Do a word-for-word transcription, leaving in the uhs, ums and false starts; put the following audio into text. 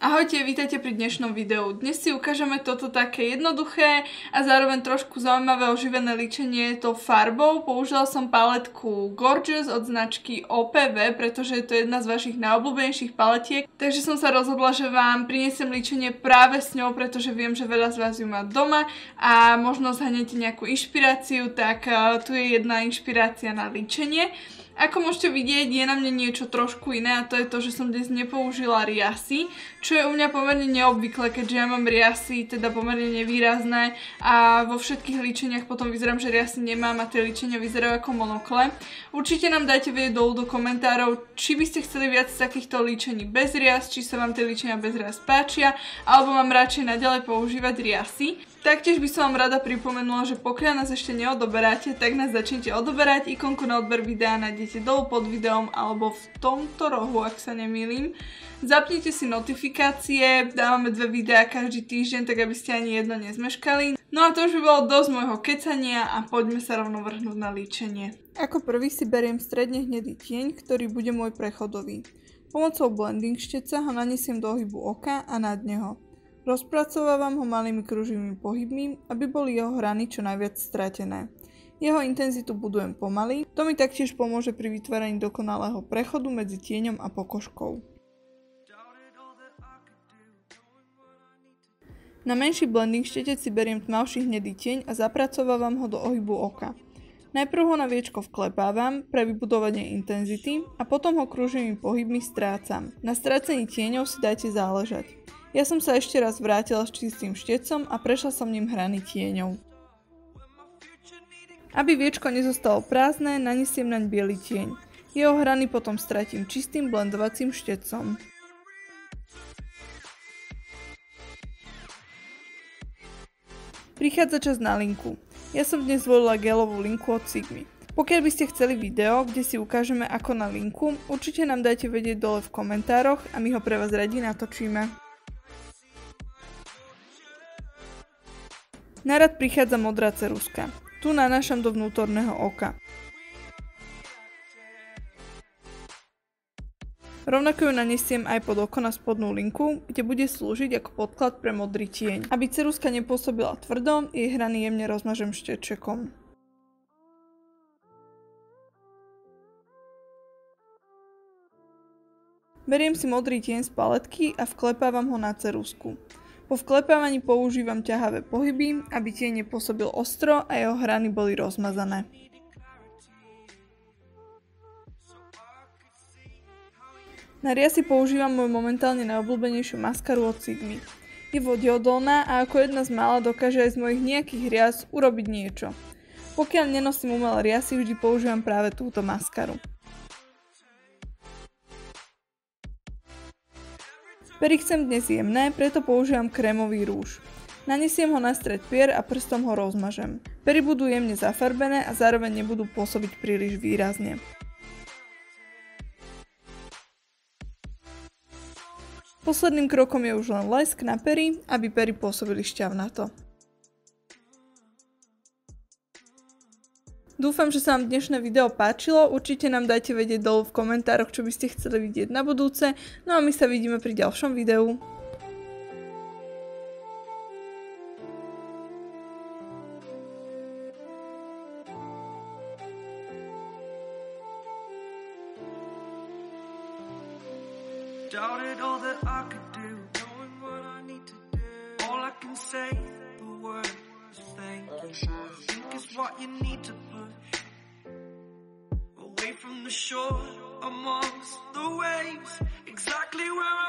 Ahojte, vítajte pri dnešnom videu. Dnes si ukážeme toto také jednoduché a zároveň trošku zaujímavé oživené líčenie to farbou. Použila som paletku Gorgeous od značky ó pé vé, pretože je to jedna z vašich najobľúbenejších paletiek. Takže som sa rozhodla, že vám priniesem líčenie práve s ňou, pretože viem, že veľa z vás ju má doma a možno zhanete nejakú inšpiráciu, tak uh, tu je jedna inšpirácia na líčenie. Ako môžete vidieť, je na mne niečo trošku iné a to je to, že som dnes nepoužila riasy, čo je u mňa pomerne neobvyklé, keďže ja mám riasy teda pomerne nevýrazné a vo všetkých líčeniach potom vyzerám, že riasy nemám a tie líčenia vyzerajú ako monokle. Určite nám dajte vedieť dolu do komentárov, či by ste chceli viac takýchto líčení bez rias, či sa vám tie líčenia bez rias páčia, alebo mám radšej naďalej používať riasy. Taktiež by som vám rada pripomenula, že pokiaľ nás ešte neodoberáte, tak nás začnite odoberať. Ikonku na odber videa nájdete dolu pod videom alebo v tomto rohu, ak sa nemýlim. Zapnite si notifikácie, dávame dve videá každý týždeň, tak aby ste ani jedno nezmeškali. No a to už by bolo dosť môjho kecania a poďme sa rovno vrhnúť na líčenie. Ako prvý si beriem stredne hnedý tieň, ktorý bude môj prechodový. Pomocou blending šteca ho nanesiem do ohybu oka a nad neho. Rozpracovávam ho malými kruživými pohybmi, aby boli jeho hrany čo najviac stratené. Jeho intenzitu budujem pomaly, to mi taktiež pomôže pri vytváraní dokonalého prechodu medzi tieňom a pokožkou. Na menší blending štetec si beriem tmavší hnedý tieň a zapracovávam ho do ohybu oka. Najprv ho na viečko vklepávam pre vybudovanie intenzity a potom ho kruživými pohybmi strácam. Na strácení tieňov si dajte záležať. Ja som sa ešte raz vrátila s čistým štecom a prešla som ním hrany tieňov. Aby viečko nezostalo prázdne, nanesiem naň biely tieň. Jeho hrany potom stratím čistým blendovacím štecom. Prichádza čas na linku. Ja som dnes zvolila gelovú linku od Sigmy. Pokiaľ by ste chceli video, kde si ukážeme ako na linku, určite nám dajte vedieť dole v komentároch a my ho pre vás radi natočíme. Na rad prichádza modrá ceruska. Tu nanášam do vnútorného oka. Rovnako ju nanesiem aj pod oko na spodnú linku, kde bude slúžiť ako podklad pre modrý tieň. Aby ceruska nepôsobila tvrdo, jej hrany jemne rozmažem štečekom. Beriem si modrý tieň z paletky a vklepávam ho na cerusku. Po vklepávaní používam ťahavé pohyby, aby tieň nepôsobil ostro a jeho hrany boli rozmazané. Na riasy používam moju momentálne najobľúbenejšiu maskaru od Sigmy. Je vodeodolná a ako jedna z mála dokáže aj z mojich nejakých rias urobiť niečo. Pokiaľ nenosím umelé riasy, vždy používam práve túto maskaru. Pery chcem dnes jemné, preto používam krémový rúž. Nanesiem ho na stred pier a prstom ho rozmažem. Pery budú jemne zafarbené a zároveň nebudú pôsobiť príliš výrazne. Posledným krokom je už len lesk na pery, aby pery pôsobili šťavnato. Dúfam, že sa vám dnešné video páčilo, určite nám dajte vedieť dolu v komentároch, čo by ste chceli vidieť na budúce, no a my sa vidíme pri ďalšom videu. Doubted all that I could do, knowing what I need to do. All I can say, the word is thank you. I think it's what you need to put away from the shore, amongst the waves, exactly where I